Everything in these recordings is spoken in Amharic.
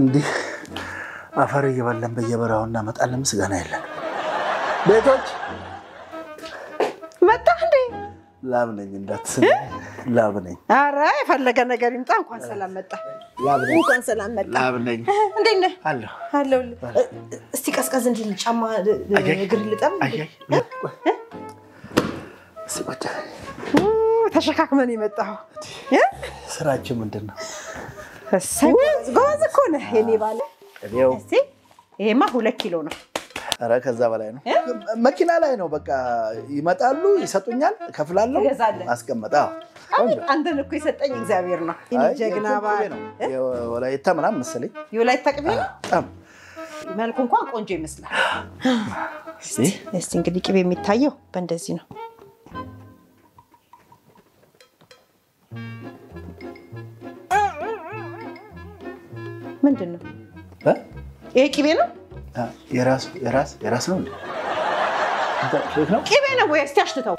እንዲህ አፈር እየበላን በየበራው እናመጣለን ምስጋና የለን ቤቶች መጣ እንዴ ላብ ነኝ እንዳትስኝ ላብ ነኝ አረ የፈለገ ነገር ይምጣ እንኳን ሰላም መጣ ላብ ነኝ እንኳን ሰላም መጣ ላብ ነኝ እንዴት ነህ አሎ እስቲ ቀስቀስ እንድል ጫማ እግር ልጠብ ሲቆጫ ተሸካክመን የመጣው ስራችን ምንድነው ጎዝ እኮ ነህ የኔ ባለ እስቲ ይሄማ 2 ኪሎ ነው አረ ከዛ በላይ ነው መኪና ላይ ነው በቃ ይመጣሉ ይሰጡኛል ከፍላለሁ አስቀምጣው አንተን እኮ የሰጠኝ እግዚአብሔር ነው እኔ ጀግና ባለ ወላይታ ምናምን መሰለኝ የወላይታ ቅቤ በጣም መልኩ እንኳን ቆንጆ ይመስላል እስቲ እንግዲህ ቅቤ የሚታየው በእንደዚህ ነው ምንድነው ይሄ ቅቤ ነው የራስ ነው ቅቤ ነው ወይ እስቲ አሽተው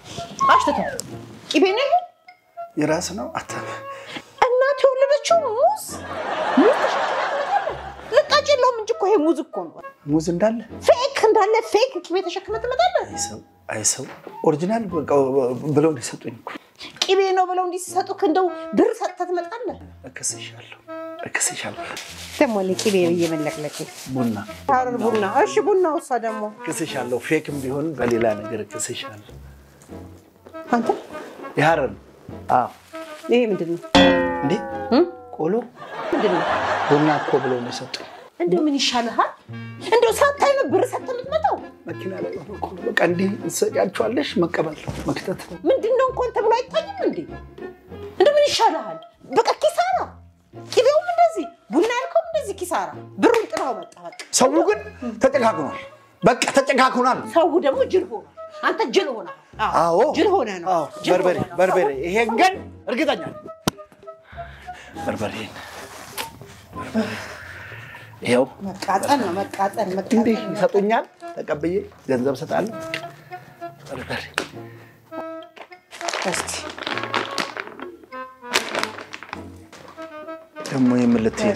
ቅቤ ነው የራስ ነው እናት የወለደችው ሙዝ ልጣጭለው እንጂ እኮ ይሄ ሙዝ እኮ ነው ሙዝ እንዳለ ፌክ ቅቤ ተሸክመህ ትመጣለህ አይሰው ኦሪጂናል ብለው እንዲሰጡኝ እኮ ቅቤ ነው ብለው እንዲሰጡክ እንደው ብር ሰጥተህ ትመጣለህ እከስሻለሁ ደሞ ለቅቤ እየመለክለክ ቡና እሺ ቡና ወሳ ደሞ እከስሻለሁ ፌክም ቢሆን በሌላ ነገር እከስሻለሁ አንተ ያረን ይሄ ምንድነው እንዴ ቆሎ ምንድነው ቡና እኮ ብለው ነው የሰጡኝ እንዴ ምን ይሻልሃል እንደው ሳታይ ነው ብር ሰጥተህ የምትመጣው መኪና ላይ ነው በቃ እንዴ እንሰጫቸዋለሽ መቀበል መክተት ምንድነው እንኳን ተብሎ አይታይም እንዴ ምን ይሻልሃል በቃ ኪሳራ ቅቤውም እንደዚህ ቡና ያልከው እንደዚህ ኪሳራ ብሩን ጥራው መጣ በቃ ሰው ግን ተጨካክኗል በቃ ተጨካክኗል ሰው ደግሞ ጅል ሆነ አንተ ጅል ሆነ አዎ ጅል ሆነ ነው በርበሬ ይሄን ግን እርግጠኛ በርበሬ ይሄው መቃጠል እንዴ ይሰጡኛል ተቀበዬ ገንዘብ ሰጣለሁ በርበሬ እስቲ ደሞ የምልትይ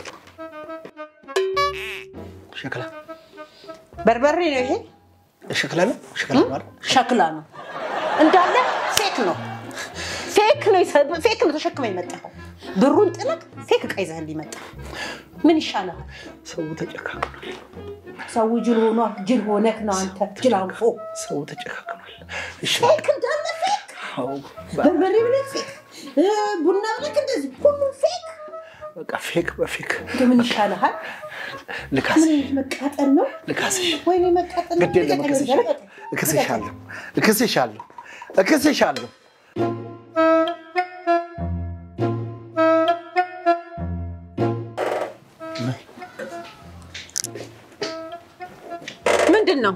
ሸክላ በርበሬ ነው ይሄ ሸክላ ማለት ሸክላ ነው እንዳለ ፌክ ነው ተሸክመህ የመጣው ብሩን ጥለቅ ፌክ ቀይዘህልኝ ይመጣ ምን ይሻላል ሰው ተጨካክኗል ሰው ጅል ሆነክ ነው አንተ ጅል አንፎ ሰው ተጨካክኗል እሺ ፌክ እንዳለ ፌክ በርበሬ ብለህ ፌክ ቡና ብለህ እንደዚህ ሁሉ ፌክ በቃ ፌክ በፌክ ምን ይሻላል ልካስ ምን መቃጠል ነው ልካስ ወይኔ መቃጠል ግድ የለም እከስሻለሁ ምንድነው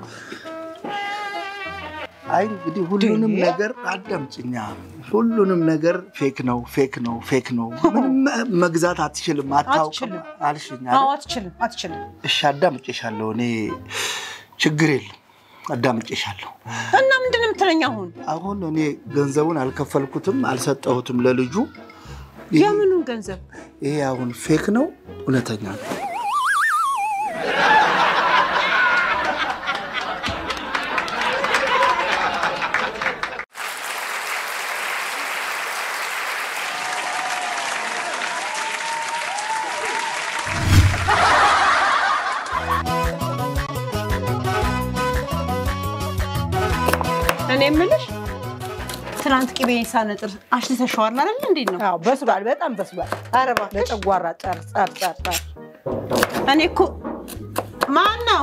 አይ እንግዲህ ሁሉንም ነገር አዳምጪኛ ሁሉንም ነገር ፌክ ነው ምንም መግዛት አትችልም አታውቅም አልሽኛ አትችልም እሺ አዳምጪሻለሁ እኔ ችግር የለም አዳምጪሻለሁ እና ምንድነው የምትለኝ አሁን እኔ ገንዘቡን አልከፈልኩትም አልሰጠሁትም ለልጁ የምኑን ገንዘብ ይሄ አሁን ፌክ ነው እውነተኛ ነው እኔ የምልሽ ትናንት ቅቤ ሳነጥር አሽተሻዋል አይደል እንዴት ነው? አዎ በስሏል በጣም በስሏል። ኧረ እባክሽ ለጨጓራ ጸር እኔ እኮ ማን ነው?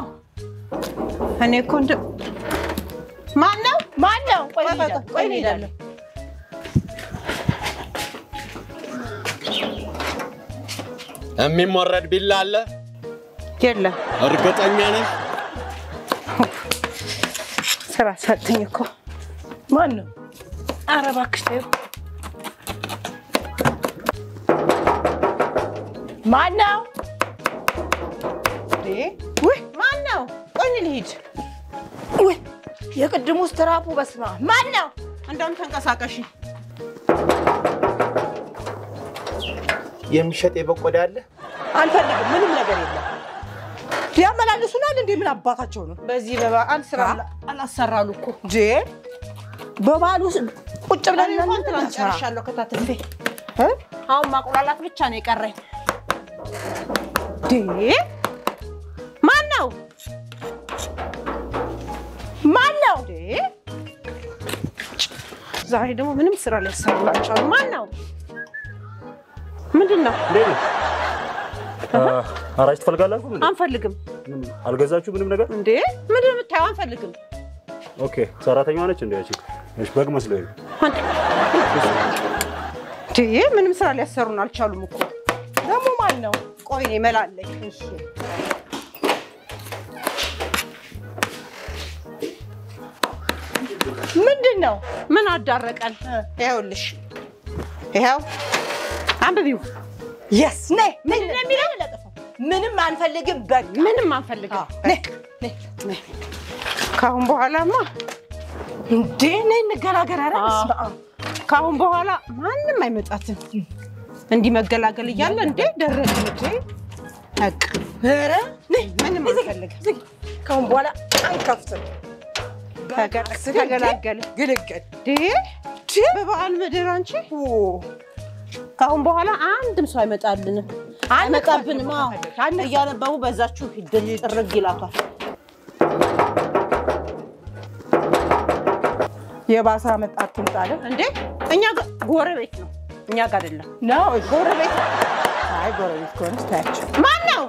ቆይ እንሄዳለን። የሚሞረድ ቢላ አለ? የለም። እርግጠኛ ነሽ? ስራ ሰጥኝ እኮ ማን ነው? ኧረ እባክሽ ተይው። ማን ነው? ወይ ማን ነው? ቆይ ልሂድ። ወይ የቅድሙ ስትራፑ በስማ ማን ነው? እንደውም ተንቀሳቀሺ። የሚሸጥ የበቆዳ አለ? አንፈልግም ምንም ነገር የለም ያመላልሱናል እንዴ ምን አባታቸው ነው በዚህ በበዓል ስራ አላሰራሉ እኮ እንጂ በበዓሉ ቁጭ ብለን እንኳን ትናንት ጨርሻለሁ ከታተፌ አሁን ማቁላላት ብቻ ነው የቀረኝ ማን ነው ዛሬ ደግሞ ምንም ስራ ላይ ሰራቻው ማን ነው ምንድነው አራጅ ትፈልጋላችሁ አንፈልግም አልገዛችሁ ምንም ነገር እንዴ ምንድነው የምታየው አንፈልግም ኦኬ ሰራተኛዋ ነች እንዴ እቺ እሺ በግ መስሎኝ ምንም ስራ ላይ ያሰሩን አልቻሉም እኮ ደግሞ ማን ነው ቆይ እኔ መላለኝ እሺ ምንድነው ምን አዳረቀን ይኸውልሽ ይኸው አንብቢው yes ነይ ምን እንደሚለው ለጥፈው ምንም አንፈልግም በቃ ምንም አንፈልግም ነይ ካሁን በኋላማ እንዴ ነይ እንገላገል አረስ ካሁን በኋላ ማንንም አይመጣትም እንዲ መገላገል ይያለ እንዴ ደረሰ እንዴ አቅ ኧረ ነይ ምንም አንፈልግም ካሁን በኋላ አንከፍትም ተገላገል ግልግል በበዓል ምድር አንቺ ካሁን በኋላ አንድም ሰው አይመጣልንም አይመጣብንም እያነበቡ በዛችሁ ሂደል ጥርግ ይላቷል የባሰ መጣቱን ታለ እንዴ እኛ ጎረቤት ነው እኛ ጋር አይደለም ነው ጎረቤት አይ ጎረቤት ኮንስ ታያችሁ ማን ነው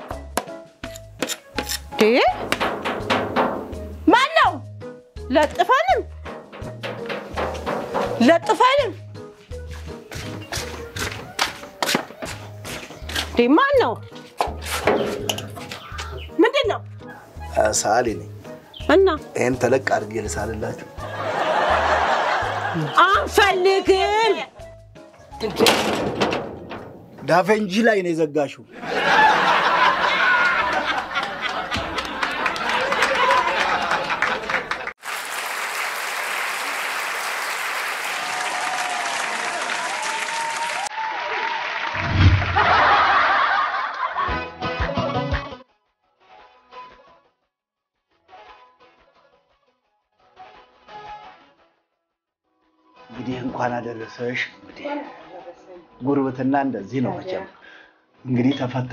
ማን ነው ለጥፋንም ማን ነው ምንድነው ሳሊ ነኝ እና እን ተለቅ አድርጌ ልሳልላችሁ አንፈልግም ዳፈንጂ ላይ ነው የዘጋሽው እንግዲህ እንኳን አደረሰሽ እንግዲህ ጉርብትና እንደዚህ ነው መቼም እንግዲህ ተፈታ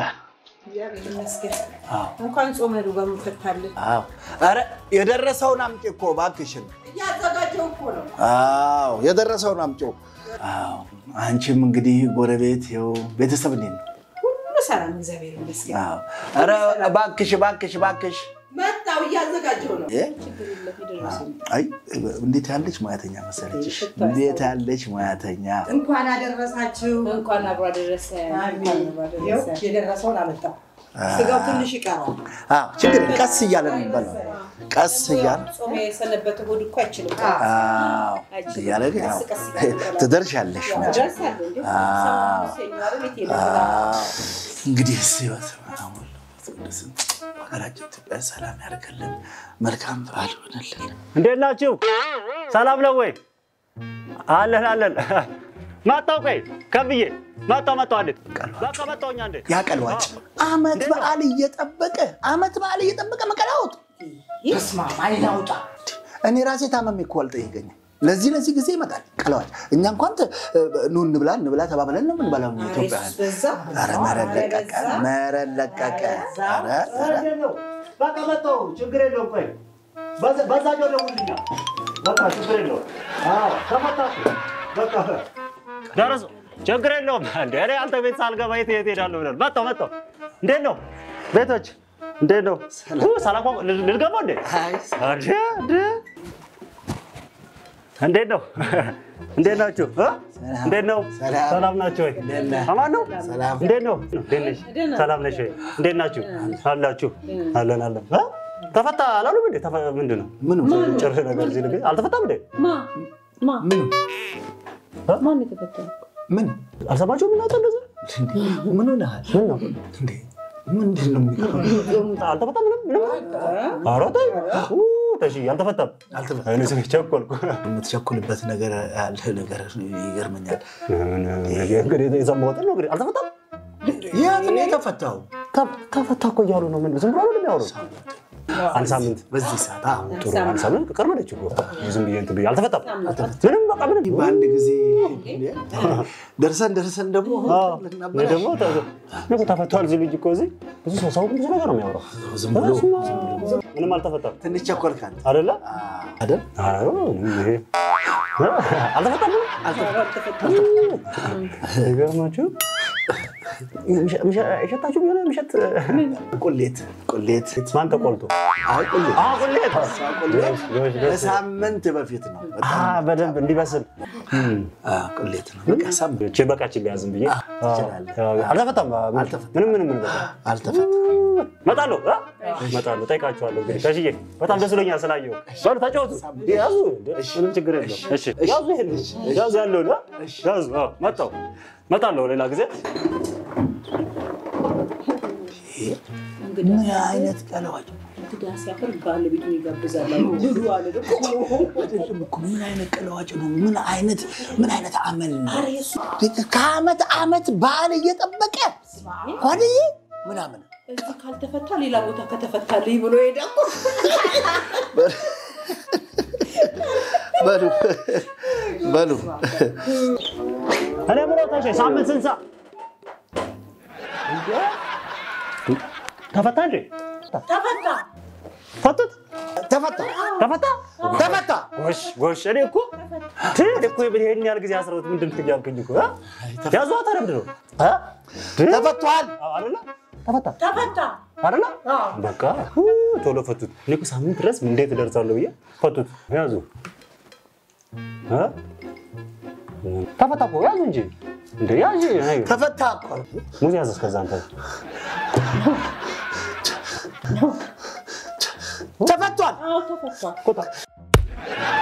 እንኳን ጾም ነው በመፈታለ አረ የደረሰውን አምጪ እኮ ባክሽን ያዘጋጀው እኮ ነው የደረሰውን አምጪ አንቺም እንግዲህ ጎረቤት ይው ቤተሰብ ነኝ ሁሉ ሰላም እግዚአብሔር ይመስገን አረ ባክሽ መጣው ያዘጋጀው ነው አይ እንዴት ያለች ሙያተኛ መሰለችሽ እንዴት ያለች ሙያተኛ እንኳን አደረሳችሁ እንኳን አብሮ አደረሰ የደረሰውን አመጣ ስጋው ትንሽ ይቀራል ችግር ቀስ እያለ ነው የሚባለው ቀስ እያለ ጾም የሰነበት ሆድ እኮ አይችልም እያለ ትደርሻለሽ እንግዲህ ሲወት ሀገራችን ኢትዮጵያ ሰላም ያርግልን መልካም በዓል ይሁንልን እንዴት ናችሁ ሰላም ነው ወይ አለን ማጣው ቆይ ከብዬ ማጣው አይደል በቃ ማጣውኛ እንዴ ያቀልዋጭ አመት በዓል እየጠበቀ መቀላውት ይስማ ማይናውጣ እኔ ራሴ ታመም እኮ አልጠይቀኝ ለዚህ ጊዜ ይመጣል ቀለዋጭ እኛ እንኳን ኑ እንብላ ተባብለን ነው ምን ባላው ኢትዮጵያ አረ መረለቀቀ በቃ መጣው ችግር የለውም ቆይ በዛጆ ደውልኛ በቃ ችግር የለውም ተመጣጣ በቃ ደረሰ ችግር የለውም እንዴ አንተ ቤት ሳልገባ የት ሄዳለሁ ብለን መጣው እንዴት ነው ቤቶች እንዴት ነው ሰላም ልልገባ እንዴ እንዴት ነው እንዴት ናችሁ እንዴት ነው ሰላም ናችሁ ወይ አማን ነው እንዴት ነው ሰላም ነሽ እንዴት ናችሁ አላችሁ አለን ተፈታ አላሉም እንዴ ምንድነው ምን ጨርሰ ነገር እዚህ ነገር አልተፈታም እንዴ ማን ተፈታ ምን አልሰማችሁም እናንተ እንደዛ ምን ሆነሃል እንዴ ምንድነው የሚቀረው አልተፈታም ምንም አራታ ታሺ አልተፈታም እኔ ቸኮልኩ የምትቸኩልበት ነገር ያለ ነገር ይገርመኛል እንግዲህ የሰማሁት ነው እንግዲህ አልተፈታም የት ነው የተፈታው? ተፈታ እኮ እያሉ ነው። ምን ዝም ብሎ ነው የሚያወሩት? አንድ ሳምንት በዚህ ሰዓት ጥሩ አንድ ሳምንት ቅርብ ነች እኮ ዝም ብዬ እንትን ብዬ አልተፈታም። ምንም በቃ ምንም በአንድ ጊዜ ደርሰን ደግሞ ደግሞ ተፈቷል ሲሉ እኮ እዚህ ብዙ ሰው ብዙ ነገር ነው የሚያወራው። ዝም ብሎ ምንም አልተፈታም። ትንሽ ቸኮልካል አይደለ? አይደል? አዎ ይሄ አልተፈታም። ይገርማችሁ እሸታችሁ ቢሆን ምሽት ቁሌት ማን ተቆልቶ? አይ ቁሌት ቁሌት ለሳምንት በፊት ነው። በደንብ እንዲበስል ቁሌት ነው። በቃ ሳምንት እቺ በቃችን ሊያዝም ብዬ አልተፈታም። ምንም በቃ አልተፈታም። መጣለሁ ጠይቃችኋለሁ። እንግዲህ ከሽዬ በጣም ደስ ብሎኛል ስላየው። ባሉ ተጫወቱ ያዙ ምንም ችግር የለም። እሺ ያዙ ያዙ ያለው ያዙ መጣለሁ ሌላ ጊዜ። ምን አይነት ቀለዋጭ እንግዲህ ሲያፈር ባለቤቱን ይጋብዛል ልሉ አለ እኮ ምን አይነት ቀለዋጭ ነው? ምን አይነት አመል ነው? ከዓመት ዓመት በዓል እየጠበቀ ወዲህ ምናምን እዚህ ካልተፈታ ሌላ ቦታ ከተፈታልኝ ብሎ ሄዳው በሉ እኔ ምነው ታሽ ሳምንት ስንሳ ተፈታ እንዴ? ተፈታ ወሽ እኔ እኮ ይሄን ያህል ጊዜ አስረውት ምንድን ትያልከኝ እኮ ያዙ አታረምድ ነው ተፈቷል አይደለ? ተፈታ አይደለ? በቃ ቶሎ ፈቱት። እኔ እኮ ሳምንት ድረስ እንዴት ደርሳለሁ ብዬ ፈቱት። ያዙ ተፈታ እኮ ያዙ እንጂ እንደ ያዙ ተፈታ እኮ ሙዚያ እስከዛ አንተ ተፈቷል። ተፈቷል።